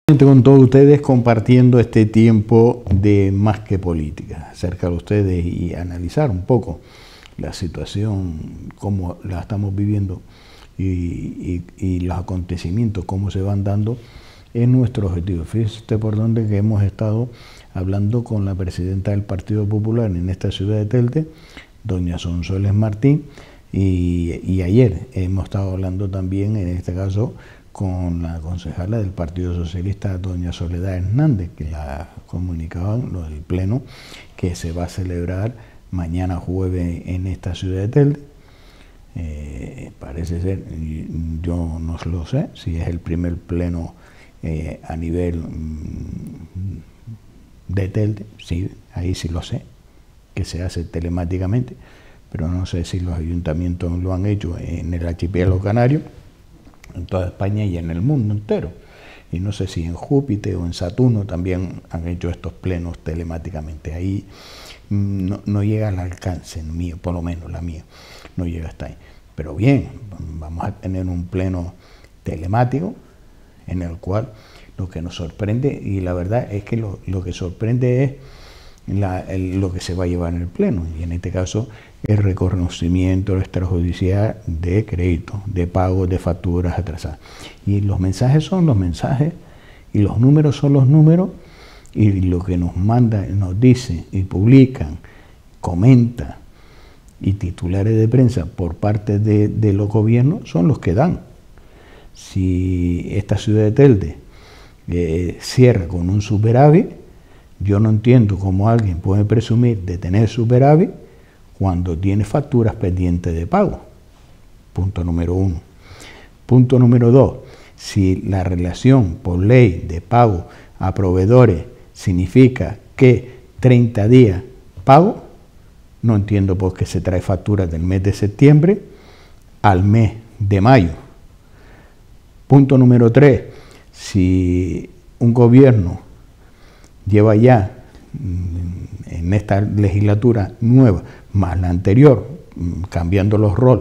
Con todos ustedes compartiendo este tiempo de Más que Política, acerca de ustedes y analizar un poco la situación, cómo la estamos viviendo y los acontecimientos, cómo se van dando, es nuestro objetivo. Fíjese por dónde que hemos estado hablando con la presidenta del Partido Popular en esta ciudad de Telde, doña Sonsoles Martín, y ayer hemos estado hablando también, en este caso, con la concejala del Partido Socialista, doña Soledad Hernández, que la comunicaban lo del pleno que se va a celebrar mañana jueves en esta ciudad de Telde. Parece ser, yo no lo sé, si es el primer pleno a nivel de Telde, sí, ahí sí lo sé, que se hace telemáticamente, pero no sé si los ayuntamientos lo han hecho en el archipiélago canario, en toda España y en el mundo entero. Y no sé si en Júpiter o en Saturno también han hecho estos plenos telemáticamente. Ahí no llega al alcance mío, por lo menos la mía, no llega hasta ahí. Pero bien, vamos a tener un pleno telemático en el cual lo que nos sorprende, y la verdad es que lo que sorprende es lo que se va a llevar en el pleno, y en este caso el reconocimiento extrajudicial de crédito, de pago de facturas atrasadas. Y los mensajes son los mensajes, y los números son los números, y lo que nos manda, nos dice y publican, comenta, y titulares de prensa por parte de los gobiernos son los que dan. Si esta ciudad de Telde cierra con un superávit, yo no entiendo cómo alguien puede presumir de tener superávit cuando tiene facturas pendientes de pago. Punto número uno. Punto número dos, si la relación por ley de pago a proveedores significa que 30 días pago, no entiendo por qué se trae facturas del mes de septiembre al mes de mayo. Punto número tres, si un gobierno lleva ya en esta legislatura nueva, más la anterior, cambiando los roles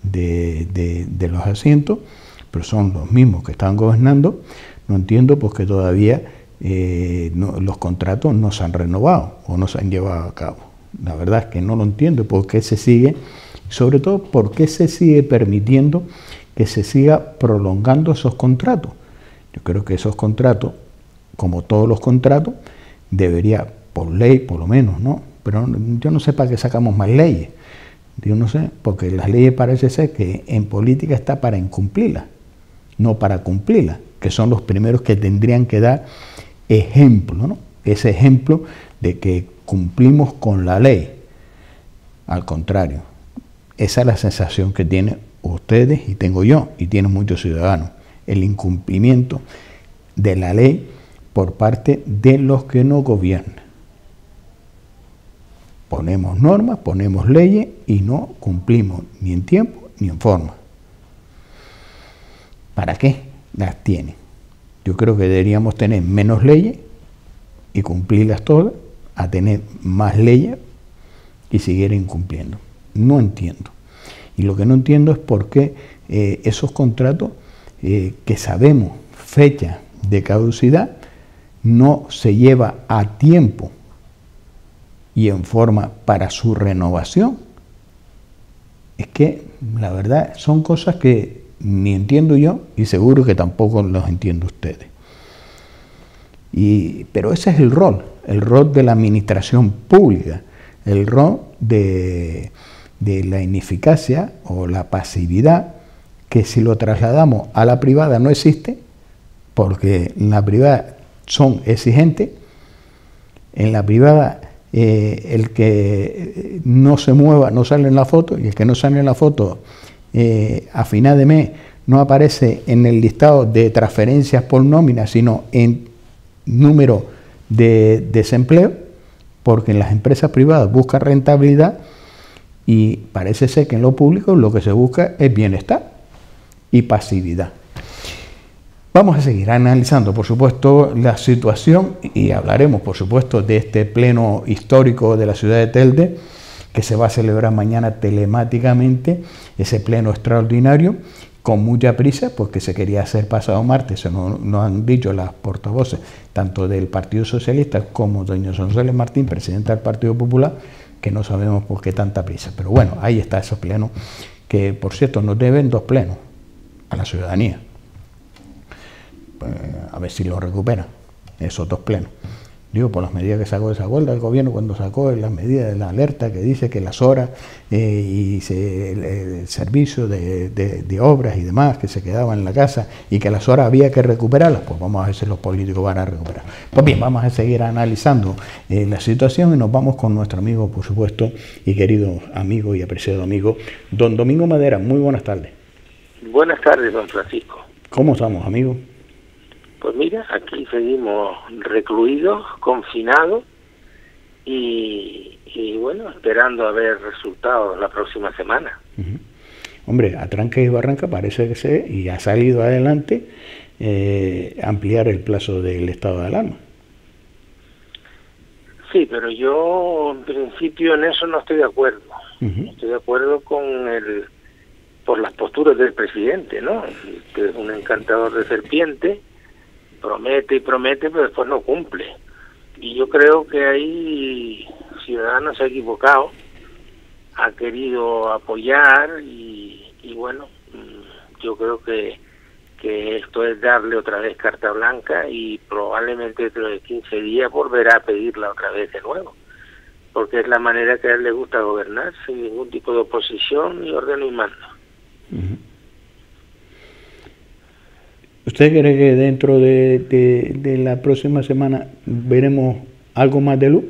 de los asientos, pero son los mismos que están gobernando, no entiendo por qué todavía los contratos no se han renovado o no se han llevado a cabo. La verdad es que no lo entiendo por qué se sigue, sobre todo por qué se sigue permitiendo que se siga prolongando esos contratos. Yo creo que esos contratos, como todos los contratos, debería, por ley por lo menos, ¿no? Pero yo no sé para qué sacamos más leyes. Yo no sé, porque las leyes parece ser que en política está para incumplirlas, no para cumplirlas, que son los primeros que tendrían que dar ejemplo, ¿no? Ese ejemplo de que cumplimos con la ley. Al contrario, esa es la sensación que tienen ustedes y tengo yo, y tienen muchos ciudadanos, el incumplimiento de la ley por parte de los que no gobiernan. Ponemos normas, ponemos leyes y no cumplimos ni en tiempo ni en forma. ¿Para qué las tienen? Yo creo que deberíamos tener menos leyes y cumplirlas todas, a tener más leyes y seguir incumpliendo. No entiendo. Y lo que no entiendo es por qué esos contratos que sabemos fecha de caducidad no se lleva a tiempo y en forma para su renovación. Es que la verdad son cosas que ni entiendo yo y seguro que tampoco los entienden ustedes. Pero ese es el rol de la administración pública, el rol de la ineficacia o la pasividad, que si lo trasladamos a la privada no existe, porque en la privada son exigentes. En la privada el que no se mueva no sale en la foto, y el que no sale en la foto a final de mes no aparece en el listado de transferencias por nómina, sino en número de desempleo, porque en las empresas privadas buscan rentabilidad y parece ser que en lo público lo que se busca es bienestar y pasividad. Vamos a seguir analizando, por supuesto, la situación y hablaremos, por supuesto, de este pleno histórico de la ciudad de Telde, que se va a celebrar mañana telemáticamente, ese pleno extraordinario, con mucha prisa, pues que se quería hacer pasado martes. Eso nos han dicho las portavoces, tanto del Partido Socialista como doña Sonsoles Martín, presidenta del Partido Popular, que no sabemos por qué tanta prisa. Pero bueno, ahí está esos plenos, que por cierto nos deben 2 plenos a la ciudadanía. Pues, a ver si lo recuperan, esos 2 plenos. Digo, por las medidas que sacó esa huelga el gobierno cuando sacó las medidas de la alerta que dice que las horas y el servicio de obras y demás que se quedaban en la casa y que las horas había que recuperarlas, pues vamos a ver si los políticos van a recuperar. Pues bien, vamos a seguir analizando la situación y nos vamos con nuestro amigo, por supuesto, y querido amigo y apreciado amigo, don Domingo Madera. Muy buenas tardes. Buenas tardes, don Francisco. ¿Cómo estamos, amigo? Pues mira, aquí seguimos recluidos, confinados y bueno, esperando a ver resultados la próxima semana. Hombre, a tranca y barranca parece que y ha salido adelante ampliar el plazo del estado de alarma. Sí, pero yo en principio en eso no estoy de acuerdo. No estoy de acuerdo por las posturas del presidente, ¿no? Que es un encantador de serpiente. Promete y promete, pero después no cumple. Y yo creo que ahí Ciudadanos se ha equivocado, ha querido apoyar y bueno, yo creo que esto es darle otra vez carta blanca y probablemente dentro de 15 días volverá a pedirla otra vez de nuevo, porque es la manera que a él le gusta gobernar, sin ningún tipo de oposición ni orden ni mando. ¿Usted cree que dentro de la próxima semana veremos algo más de luz?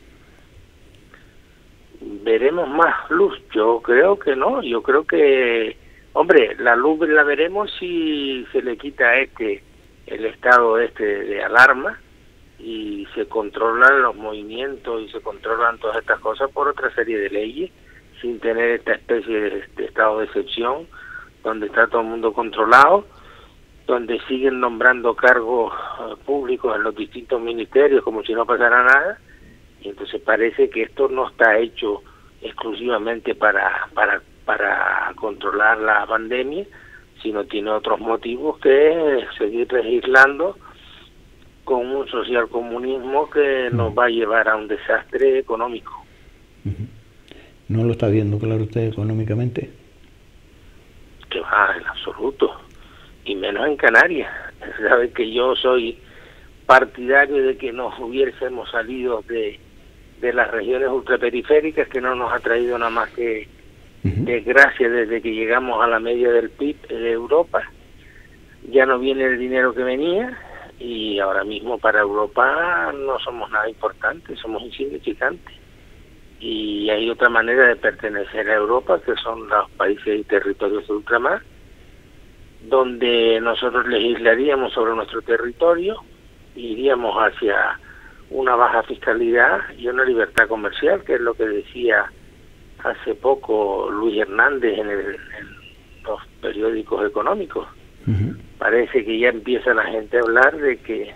¿Veremos más luz? Yo creo que no. Yo creo que, hombre, la luz la veremos si se le quita el estado de alarma y se controlan los movimientos y se controlan todas estas cosas por otra serie de leyes, sin tener esta especie de estado de excepción donde está todo el mundo controlado, donde siguen nombrando cargos públicos en los distintos ministerios como si no pasara nada, y entonces parece que esto no está hecho exclusivamente para controlar la pandemia, sino tiene otros motivos que seguir legislando con un socialcomunismo que nos va a llevar a un desastre económico. ¿No lo está viendo claro usted económicamente? Que va, en absoluto. Y menos en Canarias. Sabe que yo soy partidario de que nos hubiésemos salido de las regiones ultraperiféricas, que no nos ha traído nada más que desgracia desde que llegamos a la media del PIB de Europa. Ya no viene el dinero que venía y ahora mismo para Europa no somos nada importantes, somos insignificantes. Y hay otra manera de pertenecer a Europa, que son los países y territorios de ultramar, donde nosotros legislaríamos sobre nuestro territorio, iríamos hacia una baja fiscalidad y una libertad comercial, que es lo que decía hace poco Luis Hernández en los periódicos económicos. Parece que ya empieza la gente a hablar de que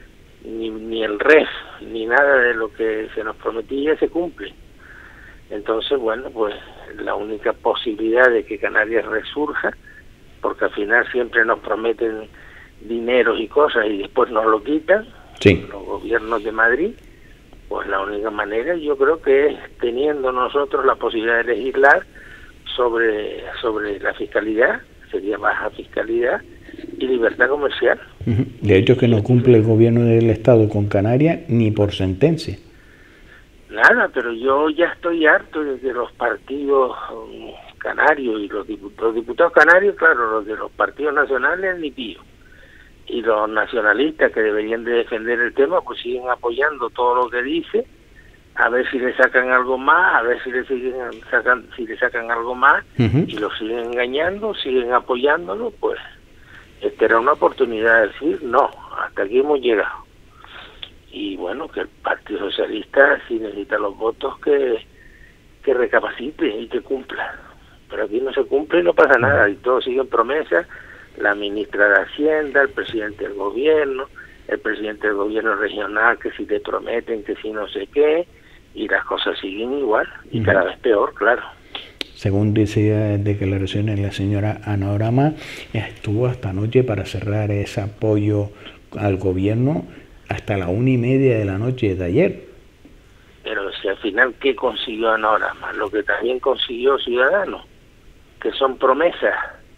ni el REF ni nada de lo que se nos prometía se cumple. Entonces, bueno, pues la única posibilidad de que Canarias resurja, porque al final siempre nos prometen dineros y cosas y después nos lo quitan, los gobiernos de Madrid, pues la única manera yo creo que es teniendo nosotros la posibilidad de legislar sobre la fiscalidad, sería baja fiscalidad y libertad comercial. De hecho que no cumple el gobierno del Estado con Canarias ni por sentencia. Nada, pero yo ya estoy harto de que los partidos canarios y los diputados canarios, claro, los de los partidos nacionales ni pío, y los nacionalistas que deberían de defender el tema, pues siguen apoyando todo lo que dice, a ver si le sacan algo más, a ver si le sacan algo más, y lo siguen engañando, siguen apoyándolo. Pues esta era una oportunidad de decir no, hasta aquí hemos llegado. Y bueno, que el Partido Socialista sí necesita los votos, que recapacite y que cumpla. Pero aquí no se cumple y no pasa nada, y todos siguen promesas, la ministra de Hacienda, el presidente del gobierno, el presidente del gobierno regional, que si te prometen, que si no sé qué, y las cosas siguen igual, y cada vez peor, claro. según dice declaraciones la señora Ana Orama, estuvo hasta anoche para cerrar ese apoyo al gobierno hasta la 1:30 de la noche de ayer. Pero si al final, ¿qué consiguió Ana Orama? Lo que también consiguió Ciudadanos, que son promesas,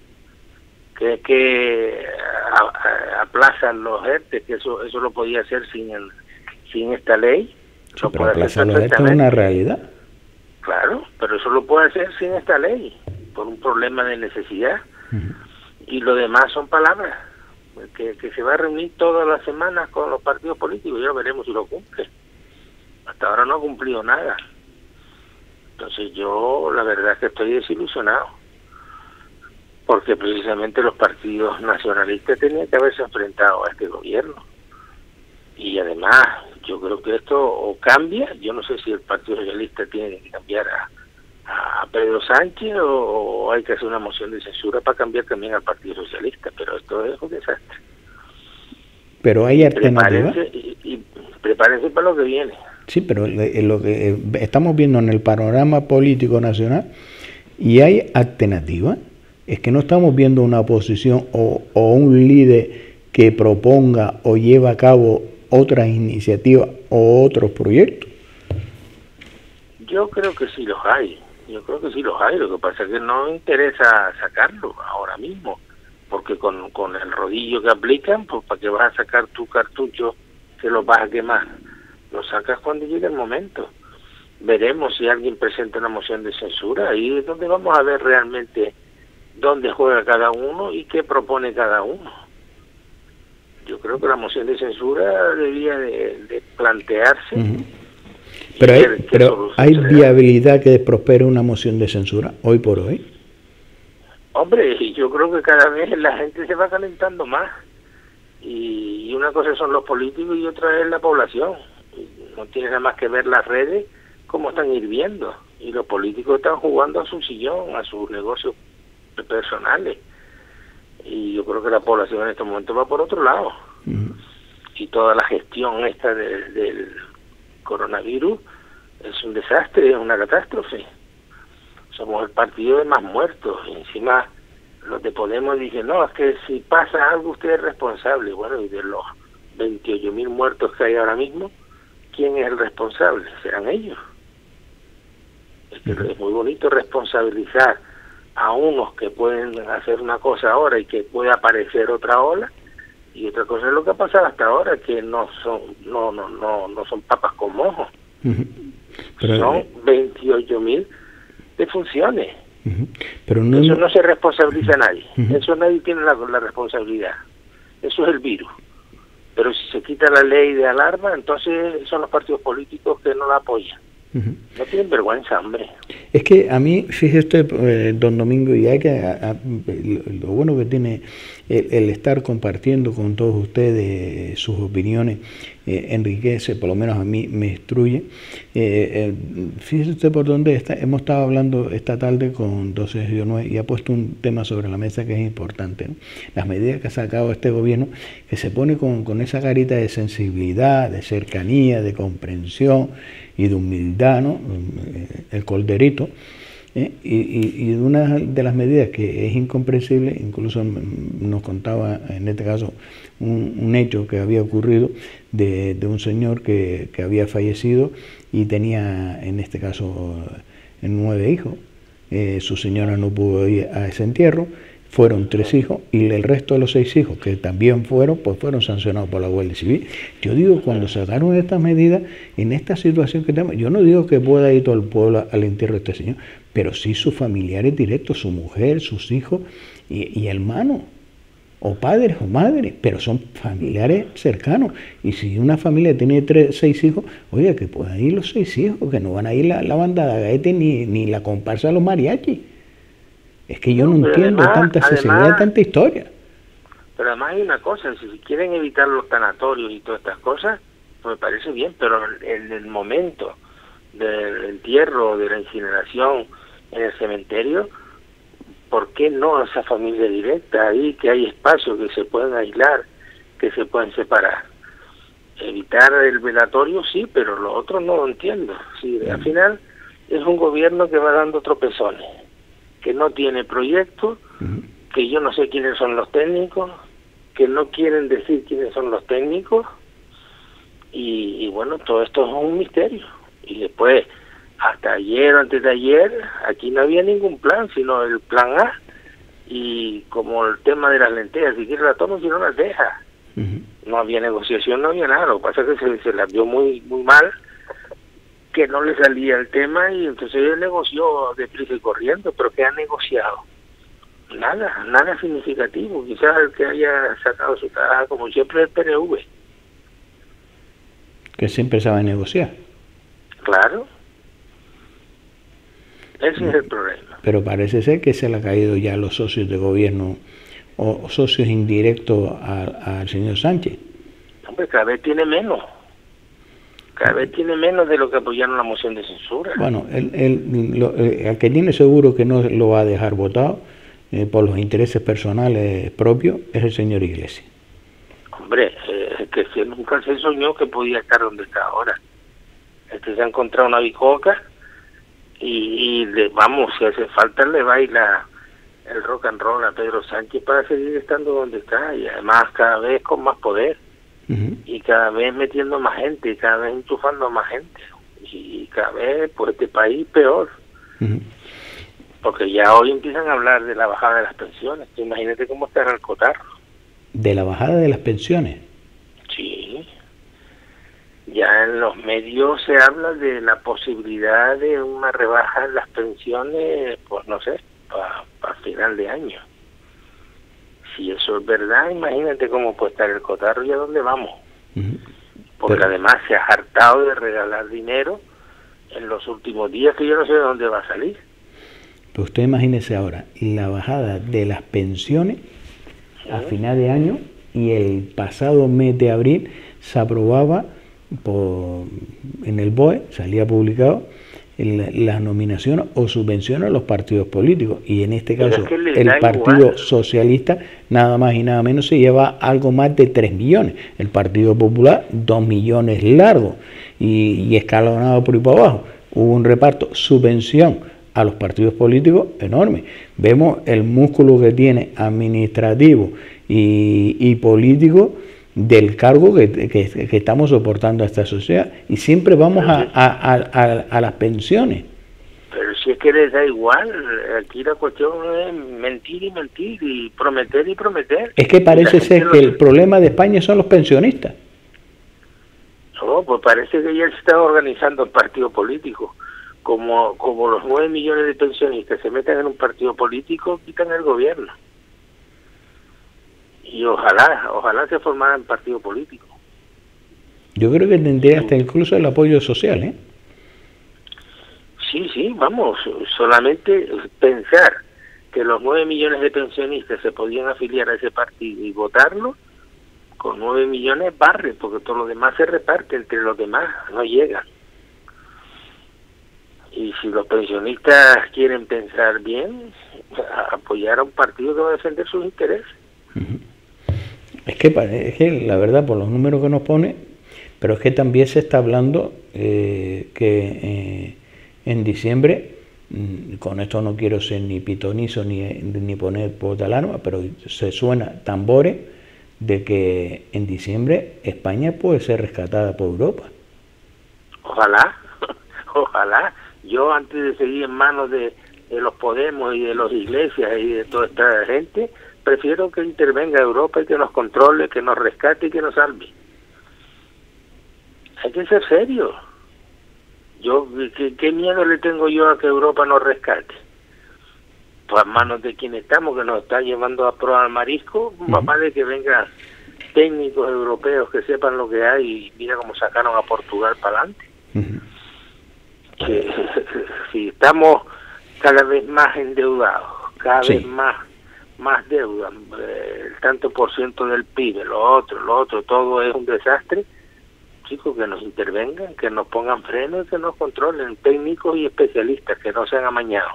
que aplazan los ERTE, que eso lo podía hacer sin esta ley. Sí, pero aplazar los ERTE es una realidad. Claro, pero eso lo puede hacer sin esta ley, por un problema de necesidad. Y lo demás son palabras, que se va a reunir todas las semanas con los partidos políticos, ya veremos si lo cumple. Hasta ahora no ha cumplido nada. Entonces yo la verdad es que estoy desilusionado, porque precisamente los partidos nacionalistas tenían que haberse enfrentado a este gobierno. Y además yo creo que esto o cambia, yo no sé si el Partido Socialista tiene que cambiar a Pedro Sánchez o hay que hacer una moción de censura para cambiar también al Partido Socialista, pero esto es un desastre. Pero hay alternativa. Y prepárense para lo que viene. Sí, pero lo que estamos viendo en el panorama político nacional, y hay alternativa, es que no estamos viendo una oposición o un líder que proponga o lleve a cabo otras iniciativas o otros proyectos. Yo creo que sí los hay, lo que pasa es que no interesa sacarlo ahora mismo, porque con el rodillo que aplican, pues ¿para qué vas a sacar tu cartucho que los vas a quemar? Lo sacas cuando llegue el momento. Veremos si alguien presenta una moción de censura, ahí es donde vamos a ver realmente dónde juega cada uno y qué propone cada uno. Yo creo que la moción de censura debía de plantearse. Pero ¿hay viabilidad que prospere una moción de censura hoy por hoy? Hombre, yo creo que cada vez la gente se va calentando más. Y una cosa son los políticos y otra es la población. No tiene nada más que ver las redes cómo están hirviendo. Y los políticos están jugando a su sillón, a sus negocios personales. Y yo creo que la población en este momento va por otro lado. Y toda la gestión esta del coronavirus es un desastre, es una catástrofe. Somos el partido de más muertos. Y encima los de Podemos dicen, no, es que si pasa algo usted es responsable. Bueno, y de los 28.000 muertos que hay ahora mismo, ¿quién es el responsable? Serán ellos. Es que es muy bonito responsabilizar a unos que pueden hacer una cosa ahora y que puede aparecer otra ola, y otra cosa es lo que ha pasado hasta ahora, que no son papas con mojo. Son 28.000 defunciones. Pero eso no se responsabiliza a nadie. Eso nadie tiene la responsabilidad. Eso es el virus. Pero si se quita la ley de alarma, entonces son los partidos políticos que no la apoyan. No tienen vergüenza, hombre. Es que a mí, fíjese, don Domingo, y hay que lo bueno que tiene el estar compartiendo con todos ustedes sus opiniones, enriquece, por lo menos a mí me instruye. Fíjese usted por dónde está. Hemos estado hablando esta tarde con 12-9 y ha puesto un tema sobre la mesa que es importante, ¿no? Las medidas que ha sacado este gobierno, que se pone con esa carita de sensibilidad, de cercanía, de comprensión y de humildad, ¿no? El colderito, y una de las medidas que es incomprensible, incluso nos contaba en este caso un hecho que había ocurrido de un señor que había fallecido y tenía en este caso 9 hijos. Su señora no pudo ir a ese entierro. Fueron 3 hijos y el resto de los 6 hijos que también fueron, pues fueron sancionados por la Guardia Civil. Yo digo, cuando sacaron estas medidas, en esta situación que tenemos, yo no digo que pueda ir todo el pueblo al entierro de este señor, pero sí sus familiares directos, su mujer, sus hijos y hermanos, o padres o madres, pero son familiares cercanos. Y si una familia tiene 6 hijos, oiga, que puedan ir los 6 hijos, que no van a ir la banda de agaete ni la comparsa de los mariachis. Es que yo no entiendo tanta sensibilidad, tanta historia. Pero además hay una cosa, si quieren evitar los tanatorios y todas estas cosas, pues me parece bien, pero en el momento del entierro, de la incineración en el cementerio, ¿por qué no esa familia directa ahí, que hay espacios que se pueden aislar, que se pueden separar? Evitar el velatorio sí, pero lo otro no lo entiendo. Sí, al final es un gobierno que va dando tropezones. que no tiene proyecto, que yo no sé quiénes son los técnicos, que no quieren decir quiénes son los técnicos, y bueno, todo esto es un misterio. Y después, hasta ayer o antes de ayer, aquí no había ningún plan, sino el plan A, y como el tema de las lentejas, si quieres la toman, si no las deja. No había negociación, no había nada. Lo que pasa es que se las vio muy mal, que no le salía el tema, y entonces él negoció deprisa y corriendo. Pero ¿qué ha negociado? Nada significativo. Quizás el que haya sacado su caja, como siempre, el PNV. Que siempre sabe negociar. Claro. Ese es el problema. Pero parece ser que se le ha caído ya a los socios de gobierno o socios indirectos al señor Sánchez. Hombre, cada vez tiene menos. Cada vez tiene menos de lo que apoyaron la moción de censura. Bueno, el que tiene seguro que no lo va a dejar votado por los intereses personales propios es el señor Iglesias. Hombre, que nunca se soñó que podía estar donde está ahora. Se ha encontrado una bicoca y vamos, si hace falta le baila el rock and roll a Pedro Sánchez para seguir estando donde está, y además cada vez con más poder, y cada vez metiendo más gente, y cada vez enchufando más gente, y cada vez por este país peor. Porque ya hoy empiezan a hablar de la bajada de las pensiones. Imagínate cómo estará el cotarro. ¿De la bajada de las pensiones? Sí. Ya en los medios se habla de la posibilidad de una rebaja en las pensiones, pues no sé, para final de año. Si eso es verdad, imagínate cómo puede estar el cotarro y a dónde vamos. Porque además se ha hartado de regalar dinero en los últimos días, que yo no sé de dónde va a salir. Pero usted imagínese ahora, la bajada de las pensiones a final de año, y el pasado mes de abril se aprobaba en el BOE, salía publicado las nominaciones o subvenciones a los partidos políticos, y en este caso el Partido Socialista nada más y nada menos se lleva algo más de 3 millones, el Partido Popular 2 millones largos, y escalonado por ahí para abajo. Hubo un reparto, subvención a los partidos políticos enorme. Vemos el músculo que tiene administrativo y político del cargo que estamos soportando a esta sociedad, y siempre vamos a las pensiones. Pero si es que les da igual, aquí la cuestión es mentir y mentir, y prometer y prometer. Es que parece ser que el problema de España son los pensionistas. No, pues parece que ya se está organizando el partido político. Como los 9 millones de pensionistas se metan en un partido político, quitan el gobierno. Y ojalá se formaran partido político. Yo creo que tendría hasta incluso el apoyo social, ¿eh? Sí, vamos, solamente pensar que los 9 millones de pensionistas se podían afiliar a ese partido y votarlo, con 9 millones barre, porque todo lo demás se reparte entre los demás, no llega. Y si los pensionistas quieren pensar bien, apoyar a un partido que va a defender sus intereses. Es que la verdad, por los números que nos pone, pero es que también se está hablando que en diciembre, con esto no quiero ser ni pitonizo ni poner por de alarma, pero se suena tambores de que en diciembre España puede ser rescatada por Europa. Ojalá. Yo, antes de seguir en manos de los Podemos y de los Iglesias y de toda esta gente, prefiero que intervenga Europa y que nos controle, que nos rescate y que nos salve. Hay que ser serio. ¿Qué miedo le tengo yo a que Europa nos rescate? Pues a manos de quien estamos, que nos está llevando a probar marisco, más de que vengan técnicos europeos que sepan lo que hay, y mira cómo sacaron a Portugal para adelante. Que si estamos cada vez más endeudados, cada vez más deuda, el tanto por ciento del PIB, lo otro, todo es un desastre. Chicos, que nos intervengan, que nos pongan frenos, que nos controlen, técnicos y especialistas, que no sean amañados.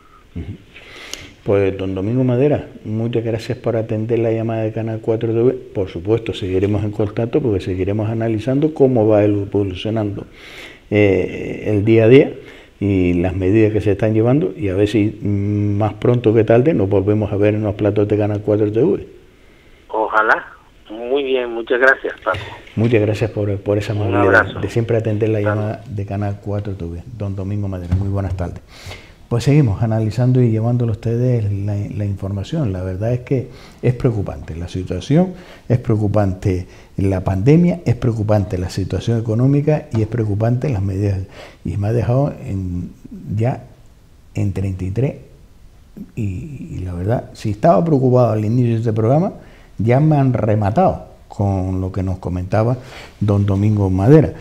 Pues don Domingo Madera, muchas gracias por atender la llamada de Canal 4 TV. Por supuesto, seguiremos en contacto, porque seguiremos analizando cómo va evolucionando el día a día y las medidas que se están llevando, y a ver si más pronto que tarde nos volvemos a ver en los platos de Canal 4 TV. Ojalá. Muy bien, muchas gracias, Paco. Muchas gracias por esa Un amabilidad abrazo. de siempre atender la llamada de Canal 4 TV. Don Domingo Madera, muy buenas tardes. Pues seguimos analizando y llevándole a ustedes la información. La verdad es que es preocupante la situación, es preocupante la pandemia, es preocupante la situación económica y es preocupante las medidas. Y me ha dejado ya en 33 y la verdad, si estaba preocupado al inicio de este programa, ya me han rematado con lo que nos comentaba don Domingo Madera.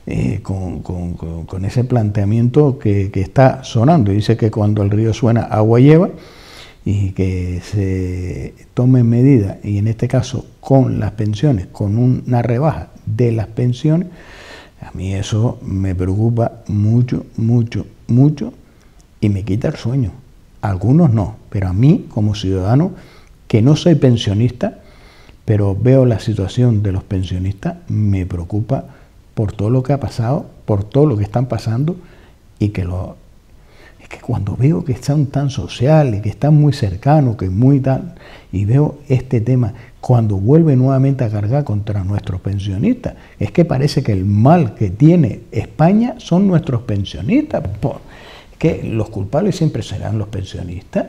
Con ese planteamiento que está sonando. Dice que cuando el río suena, agua lleva, y que se tomen medidas, y en este caso con las pensiones, con una rebaja de las pensiones. A mí eso me preocupa mucho, mucho, mucho, y me quita el sueño. Algunos no, pero a mí, como ciudadano, que no soy pensionista, pero veo la situación de los pensionistas, me preocupa por todo lo que ha pasado, por todo lo que están pasando, y que es que cuando veo que están tan sociales, que están muy cercanos, que muy tal, y veo este tema, cuando vuelve nuevamente a cargar contra nuestros pensionistas, es que parece que el mal que tiene España son nuestros pensionistas, que los culpables siempre serán los pensionistas.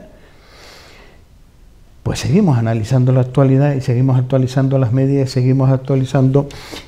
Pues seguimos analizando la actualidad y seguimos actualizando las medidas, seguimos actualizando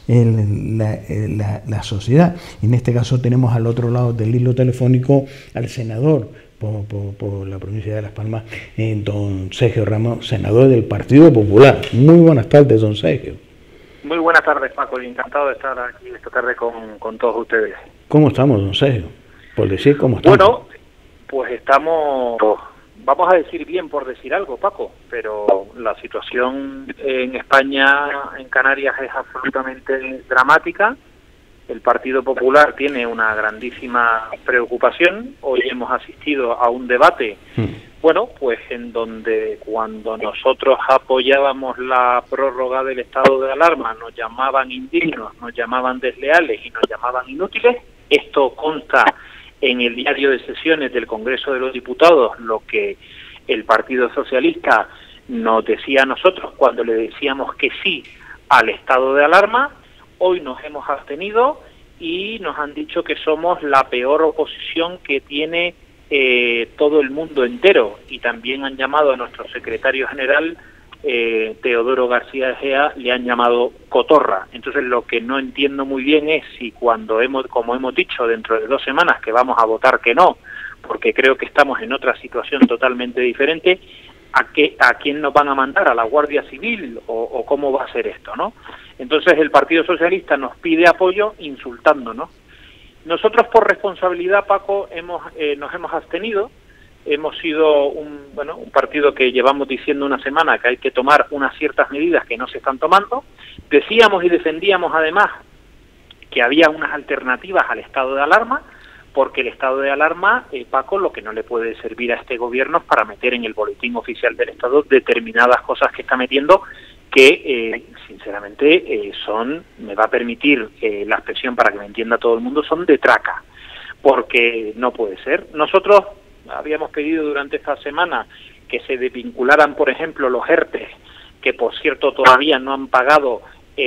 la sociedad. En este caso tenemos al otro lado del hilo telefónico al senador por la provincia de Las Palmas, don Sergio Ramos, senador del Partido Popular. Muy buenas tardes, don Sergio. Muy buenas tardes, Paco. Encantado de estar aquí esta tarde con todos ustedes. ¿Cómo estamos, don Sergio? Por decir cómo estamos. Bueno, pues estamos... Vamos a decir bien por decir algo, Paco, pero la situación en España, en Canarias, es absolutamente dramática. El Partido Popular tiene una grandísima preocupación. Hoy hemos asistido a un debate, bueno, pues en donde cuando nosotros apoyábamos la prórroga del estado de alarma nos llamaban indignos, nos llamaban desleales y nos llamaban inútiles. Esto consta en el diario de sesiones del Congreso de los Diputados, lo que el Partido Socialista nos decía a nosotros cuando le decíamos que sí al estado de alarma. Hoy nos hemos abstenido y nos han dicho que somos la peor oposición que tiene todo el mundo entero, y también han llamado a nuestro secretario general, Teodoro García Egea, le han llamado cotorra. Entonces lo que no entiendo muy bien es si cuando como hemos dicho, dentro de 2 semanas que vamos a votar que no, porque creo que estamos en otra situación totalmente diferente, ¿a quién nos van a mandar? ¿A la Guardia Civil? ¿O cómo va a ser esto, no? Entonces el Partido Socialista nos pide apoyo insultándonos. Nosotros por responsabilidad, Paco, nos hemos abstenido. Hemos sido un partido que llevamos diciendo una semana que hay que tomar unas ciertas medidas que no se están tomando. Decíamos y defendíamos además que había unas alternativas al estado de alarma, porque el estado de alarma, Paco, lo que no le puede servir a este gobierno es para meter en el boletín oficial del Estado determinadas cosas que está metiendo que, sinceramente, me va a permitir la expresión para que me entienda todo el mundo, son de traca, porque no puede ser. Nosotros habíamos pedido durante esta semana que se desvincularan, por ejemplo, los ERTE, que por cierto todavía no han pagado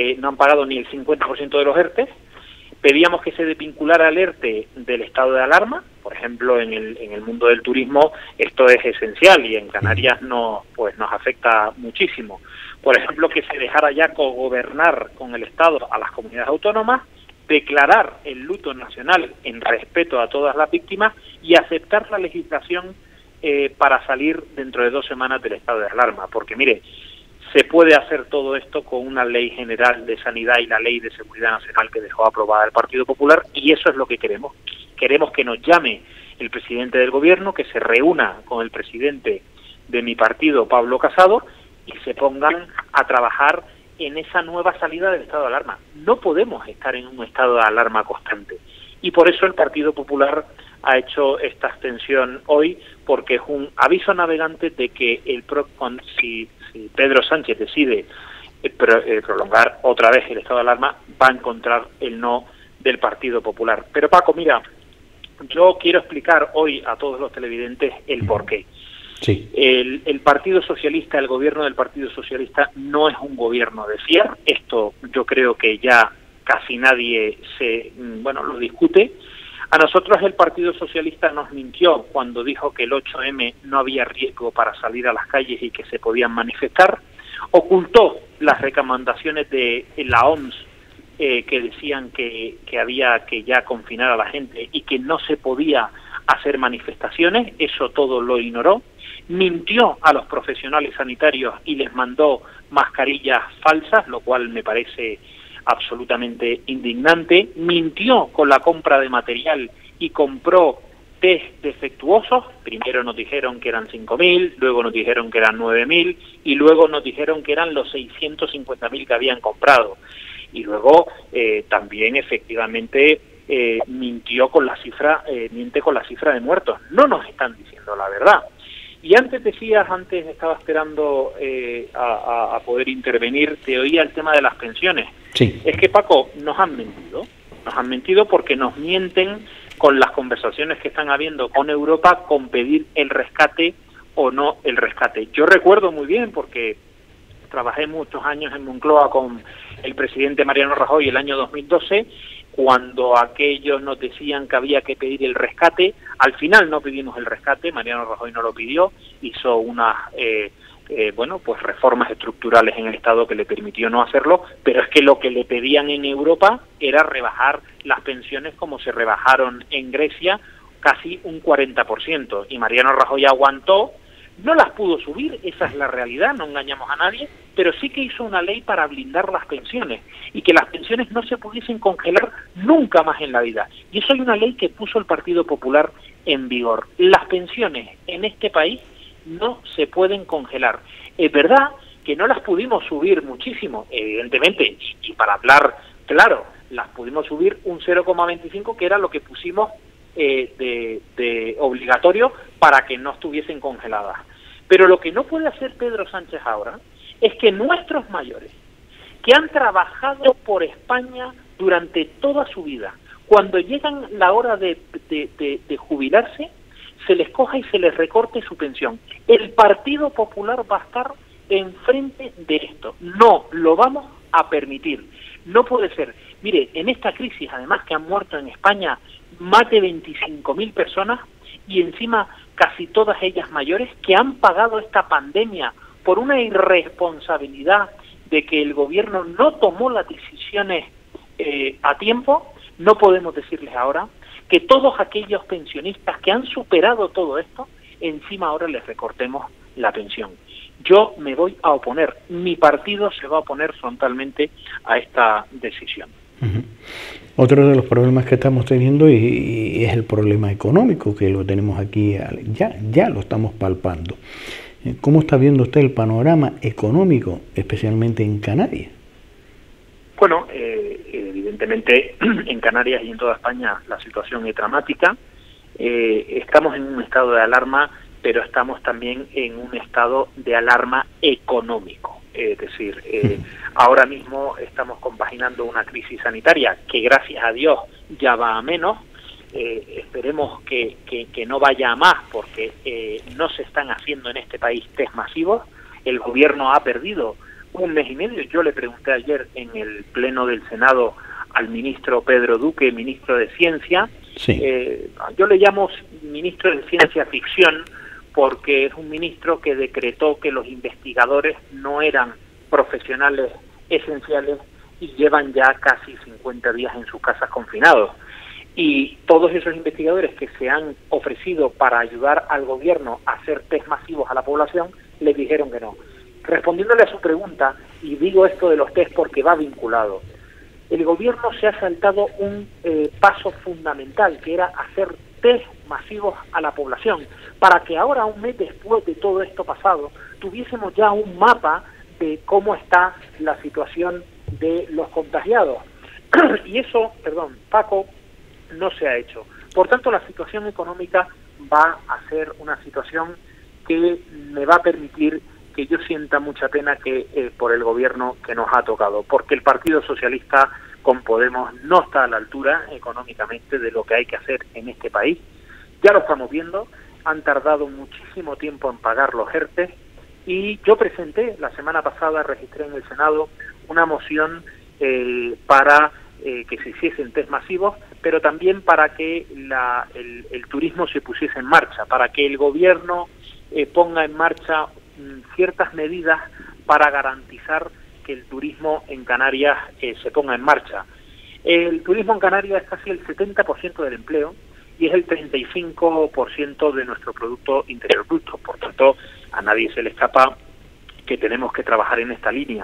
ni el 50% de los ERTE. Pedíamos que se desvinculara el ERTE del estado de alarma. Por ejemplo, en el mundo del turismo esto es esencial y en Canarias nos afecta muchísimo. Por ejemplo, que se dejara ya cogobernar con el Estado a las comunidades autónomas, declarar el luto nacional en respeto a todas las víctimas y aceptar la legislación para salir dentro de 2 semanas del estado de alarma. Porque, mire, se puede hacer todo esto con una ley general de sanidad y la ley de seguridad nacional que dejó aprobada el Partido Popular, y eso es lo que queremos. Queremos que nos llame el presidente del gobierno, que se reúna con el presidente de mi partido, Pablo Casado, y se pongan a trabajar en esa nueva salida del estado de alarma. No podemos estar en un estado de alarma constante, y por eso el Partido Popular ha hecho esta abstención hoy, porque es un aviso navegante de que si Pedro Sánchez decide prolongar otra vez el estado de alarma, va a encontrar el no del Partido Popular. Pero Paco, mira, yo quiero explicar hoy a todos los televidentes el porqué. Sí. El Partido Socialista, el gobierno del Partido Socialista no es un gobierno de fiar. Esto yo creo que ya casi nadie lo discute. A nosotros el Partido Socialista nos mintió cuando dijo que el 8M no había riesgo para salir a las calles y que se podían manifestar. Ocultó las recomendaciones de la OMS que decían que había que ya confinar a la gente y que no se podía hacer manifestaciones. Eso todo lo ignoró. Mintió a los profesionales sanitarios y les mandó mascarillas falsas, lo cual me parece absolutamente indignante. Mintió con la compra de material y compró test defectuosos. Primero nos dijeron que eran 5.000, luego nos dijeron que eran 9.000 y luego nos dijeron que eran los 650.000 que habían comprado. Y luego también efectivamente miente con la cifra de muertos. No nos están diciendo la verdad. Y antes estaba esperando a poder intervenir, te oía el tema de las pensiones. Sí. Es que, Paco, nos han mentido porque nos mienten con las conversaciones que están habiendo con Europa con pedir el rescate o no el rescate. Yo recuerdo muy bien, porque trabajé muchos años en Moncloa con el presidente Mariano Rajoy el año 2012, cuando aquellos nos decían que había que pedir el rescate. Al final no pedimos el rescate, Mariano Rajoy no lo pidió, hizo unas reformas estructurales en el Estado que le permitió no hacerlo, pero es que lo que le pedían en Europa era rebajar las pensiones como se rebajaron en Grecia, casi un 40%, y Mariano Rajoy aguantó. No las pudo subir, esa es la realidad, no engañamos a nadie, pero sí que hizo una ley para blindar las pensiones y que las pensiones no se pudiesen congelar nunca más en la vida. Y eso hay una ley que puso el Partido Popular en vigor. Las pensiones en este país no se pueden congelar. Es verdad que no las pudimos subir muchísimo, evidentemente, y para hablar claro, las pudimos subir un 0,25, que era lo que pusimos de obligatorio para que no estuviesen congeladas. Pero lo que no puede hacer Pedro Sánchez ahora es que nuestros mayores, que han trabajado por España durante toda su vida, cuando llegan la hora de jubilarse, se les coja y se les recorte su pensión. El Partido Popular va a estar enfrente de esto. No lo vamos a permitir. No puede ser. Mire, en esta crisis, además, que han muerto en España más de 25.000 personas, y encima casi todas ellas mayores, que han pagado esta pandemia por una irresponsabilidad de que el gobierno no tomó las decisiones a tiempo. No podemos decirles ahora que todos aquellos pensionistas que han superado todo esto, encima ahora les recortemos la pensión. Yo me voy a oponer, mi partido se va a oponer frontalmente a esta decisión. Uh-huh. Otro de los problemas que estamos teniendo y es el problema económico, que lo tenemos aquí, ya lo estamos palpando. ¿Cómo está viendo usted el panorama económico, especialmente en Canarias? Bueno, evidentemente en Canarias y en toda España la situación es dramática. Estamos en un estado de alarma, pero estamos también en un estado de alarma económico. Es decir, ahora mismo estamos compaginando una crisis sanitaria que, gracias a Dios, ya va a menos. Esperemos que no vaya a más, porque no se están haciendo en este país test masivos. El gobierno ha perdido un mes y medio. Yo le pregunté ayer en el Pleno del Senado al ministro Pedro Duque, ministro de Ciencia. Sí. Yo le llamo ministro de Ciencia Ficción, porque es un ministro que decretó que los investigadores no eran profesionales esenciales y llevan ya casi 50 días en sus casas confinados. Y todos esos investigadores que se han ofrecido para ayudar al gobierno a hacer test masivos a la población, les dijeron que no. Respondiéndole a su pregunta, y digo esto de los test porque va vinculado, el gobierno se ha saltado un paso fundamental, que era hacer test masivos a la población, para que ahora, un mes después de todo esto pasado, tuviésemos ya un mapa de cómo está la situación de los contagiados. Y eso, Paco, no se ha hecho. Por tanto, la situación económica va a ser una situación que me va a permitir que yo sienta mucha pena que por el gobierno que nos ha tocado, porque el Partido Socialista con Podemos no está a la altura económicamente de lo que hay que hacer en este país. Ya lo estamos viendo, han tardado muchísimo tiempo en pagar los ERTE, y yo presenté la semana pasada, registré en el Senado una moción para que se hiciesen test masivos, pero también para que el turismo se pusiese en marcha, para que el gobierno ponga en marcha ciertas medidas para garantizar que el turismo en Canarias se ponga en marcha. El turismo en Canarias es casi el 70% del empleo y es el 35% de nuestro Producto Interior Bruto. Por tanto, a nadie se le escapa que tenemos que trabajar en esta línea.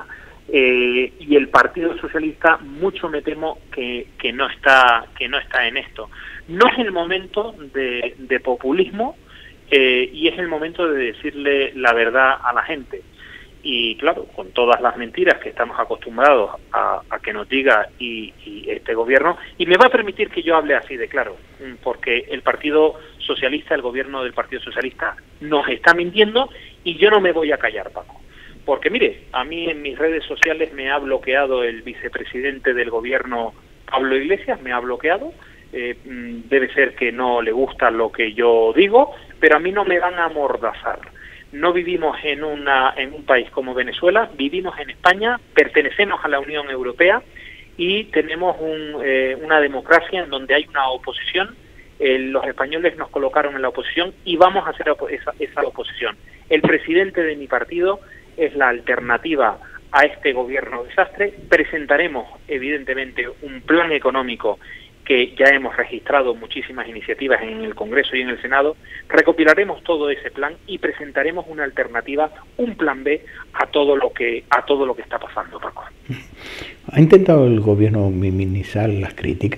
Y el Partido Socialista, mucho me temo que no está en esto. No es el momento de populismo, y es el momento de decirle la verdad a la gente. Y claro, con todas las mentiras que estamos acostumbrados a que nos diga y este gobierno, y me va a permitir que yo hable así de claro, porque el Partido Socialista, el gobierno del Partido Socialista nos está mintiendo, y yo no me voy a callar, Paco. Porque mire, a mí en mis redes sociales me ha bloqueado el vicepresidente del gobierno, Pablo Iglesias, me ha bloqueado. Debe ser que no le gusta lo que yo digo, pero a mí no me van a amordazar. No vivimos en un país como Venezuela, vivimos en España, pertenecemos a la Unión Europea y tenemos una democracia en donde hay una oposición. Los españoles nos colocaron en la oposición y vamos a hacer esa oposición. El presidente de mi partido es la alternativa a este gobierno desastre. Presentaremos, evidentemente, un plan económico que ya hemos registrado muchísimas iniciativas en el Congreso y en el Senado. Recopilaremos todo ese plan y presentaremos una alternativa, un plan B a todo lo que está pasando, Paco. ¿Ha intentado el gobierno minimizar las críticas?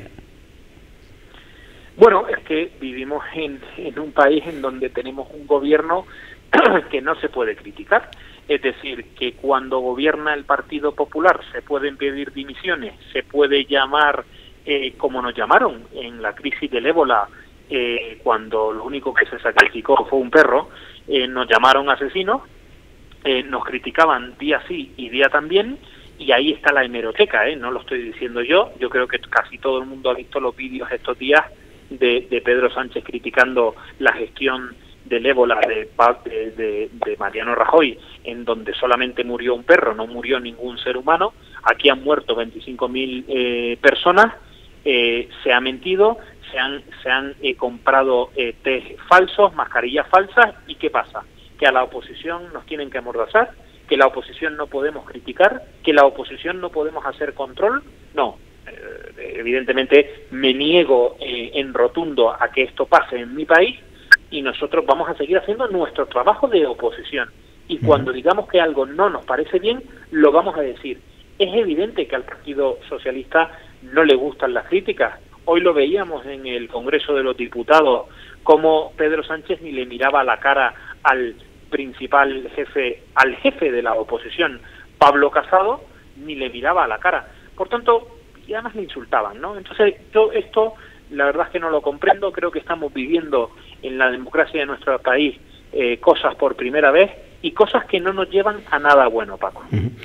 Bueno, es que vivimos en un país en donde tenemos un gobierno que no se puede criticar. Es decir, que cuando gobierna el Partido Popular se pueden pedir dimisiones, se puede llamar, como nos llamaron en la crisis del ébola, cuando lo único que se sacrificó fue un perro, nos llamaron asesinos, nos criticaban día sí y día también, y ahí está la hemeroteca, no lo estoy diciendo yo creo que casi todo el mundo ha visto los vídeos estos días de Pedro Sánchez criticando la gestión del ébola de Mariano Rajoy, en donde solamente murió un perro, no murió ningún ser humano. Aquí han muerto 25.000 personas, se ha mentido, se han comprado test falsos, mascarillas falsas, ¿y qué pasa? Que a la oposición nos tienen que amordazar, que la oposición no podemos criticar, que la oposición no podemos hacer control. No, evidentemente me niego en rotundo a que esto pase en mi país, y nosotros vamos a seguir haciendo nuestro trabajo de oposición. Y cuando digamos que algo no nos parece bien, lo vamos a decir. Es evidente que al Partido Socialista no le gustan las críticas. Hoy lo veíamos en el Congreso de los Diputados, como Pedro Sánchez ni le miraba a la cara al principal jefe, al jefe de la oposición, Pablo Casado, ni le miraba a la cara. Por tanto, y además le insultaban, ¿no? Entonces, yo esto, la verdad es que no lo comprendo. Creo que estamos viviendo en la democracia de nuestro país cosas por primera vez, y cosas que no nos llevan a nada bueno, Paco.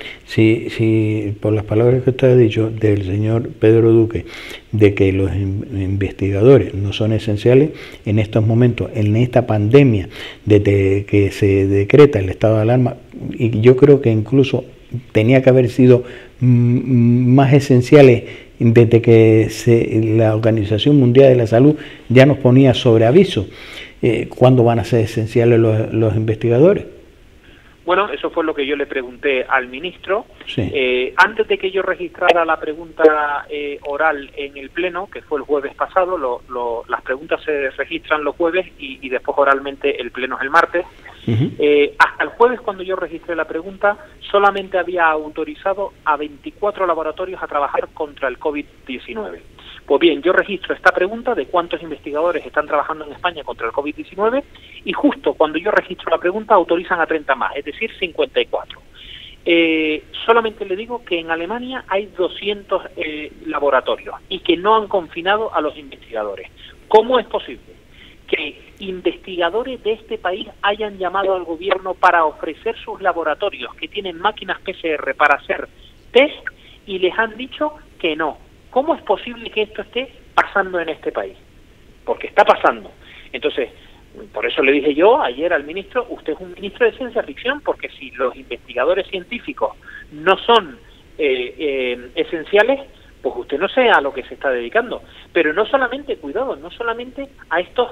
Sí, por las palabras que usted ha dicho del señor Pedro Duque, de que los investigadores no son esenciales en estos momentos, en esta pandemia, desde que se decreta el estado de alarma, y yo creo que incluso tenía que haber sido más esenciales desde que la Organización Mundial de la Salud ya nos ponía sobre aviso. ¿Cuándo van a ser esenciales los investigadores? Bueno, eso fue lo que yo le pregunté al ministro. Sí. Antes de que yo registrara la pregunta oral en el Pleno, que fue el jueves pasado, las preguntas se registran los jueves y después oralmente el Pleno es el martes. Hasta el jueves, cuando yo registré la pregunta, solamente había autorizado a 24 laboratorios a trabajar contra el COVID-19. Pues bien, yo registro esta pregunta de cuántos investigadores están trabajando en España contra el COVID-19, y justo cuando yo registro la pregunta autorizan a 30 más, es decir, 54. Solamente le digo que en Alemania hay 200 laboratorios y que no han confinado a los investigadores. ¿Cómo es posible que investigadores de este país hayan llamado al gobierno para ofrecer sus laboratorios que tienen máquinas PCR para hacer test y les han dicho que no. ¿Cómo es posible que esto esté pasando en este país? Porque está pasando. Entonces, por eso le dije yo ayer al ministro, usted es un ministro de ciencia ficción, porque si los investigadores científicos no son esenciales, pues usted no sé a lo que se está dedicando. Pero no solamente, cuidado, no solamente a estos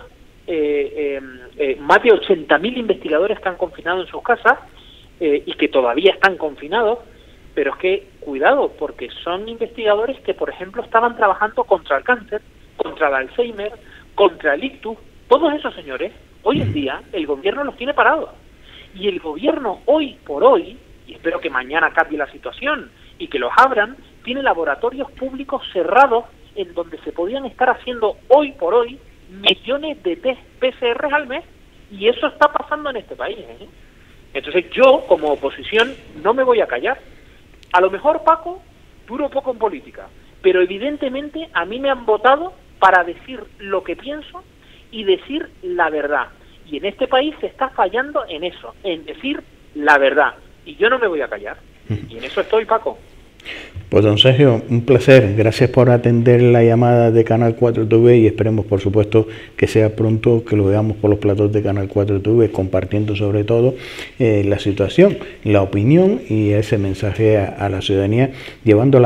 más de 80.000 investigadores que han confinado en sus casas y que todavía están confinados, pero es que, cuidado, porque son investigadores que, por ejemplo, estaban trabajando contra el cáncer, contra el Alzheimer, contra el ictus. Todos esos señores, hoy en día, el gobierno los tiene parados. Y el gobierno, hoy por hoy, y espero que mañana cambie la situación y que los abran, tiene laboratorios públicos cerrados en donde se podían estar haciendo hoy por hoy millones de test PCR al mes, y eso está pasando en este país, ¿eh? Entonces yo, como oposición, no me voy a callar. A lo mejor, Paco, duro poco en política, pero evidentemente a mí me han votado para decir lo que pienso y decir la verdad. Y en este país se está fallando en eso, en decir la verdad. Y yo no me voy a callar. Y en eso estoy, Paco. Pues don Sergio, un placer. Gracias por atender la llamada de Canal 4 TV y esperemos, por supuesto, que sea pronto que lo veamos por los platos de Canal 4 TV, compartiendo sobre todo la situación, la opinión y ese mensaje a la ciudadanía, llevando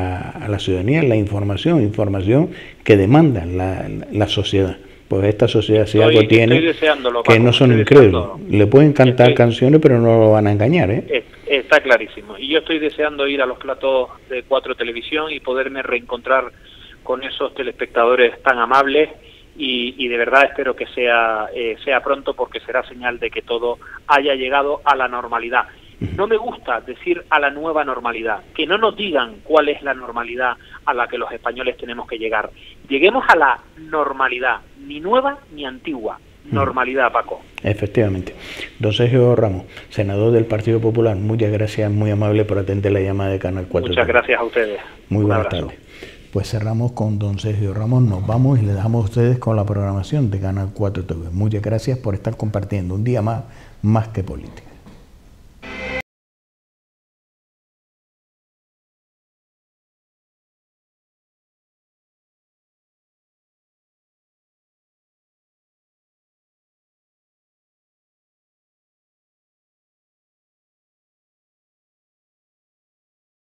a la ciudadanía la información que demanda la sociedad. Pues esta sociedad, si algo tiene, que no son incrédulos. Le pueden cantar canciones, pero no lo van a engañar, ¿eh? Está clarísimo. Y yo estoy deseando ir a los platos de 4 Televisión y poderme reencontrar con esos telespectadores tan amables y de verdad espero que sea pronto, porque será señal de que todo haya llegado a la normalidad. No me gusta decir a la nueva normalidad, que no nos digan cuál es la normalidad a la que los españoles tenemos que llegar. Lleguemos a la normalidad, ni nueva ni antigua, normalidad, Paco. Efectivamente. Don Sergio Ramos, senador del Partido Popular, muchas gracias, muy amable por atender la llamada de Canal 4. Muchas gracias a ustedes. Muy buenas tardes. Pues cerramos con don Sergio Ramos, nos vamos y le dejamos a ustedes con la programación de Canal 4 TV. Muchas gracias por estar compartiendo un día más que política.